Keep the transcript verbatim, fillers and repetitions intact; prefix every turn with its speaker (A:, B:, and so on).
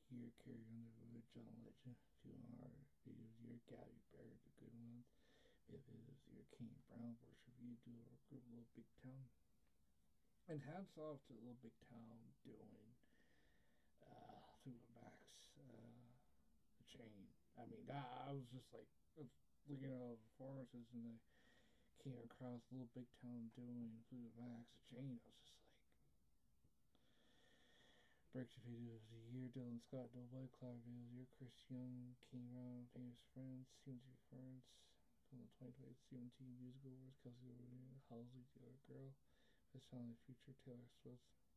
A: Year, Carrie Underwood, John Legend, Two Hard, Video of the Year, Gabby Barrett, The Good Ones, Video of the Year, King Brown, Worst Review, Duo Group, Little Big Town. And hats off to Little Big Town doing uh, through the backs, uh, the chain. I mean, I, I was just like looking at all the performances, and I came across Little Big Town doing through the backs, the chain. I was just like, Breakthrough Video of the Year, Dylan Scott, No White Cloud Video of the Year, Chris Young, King Brown, Famous Friends, Steven T. Friends, from the twenty twenty Steven T. Musical Awards, Kelsey Halsey, The Other Girl, Best Song in the Future, Taylor Swift,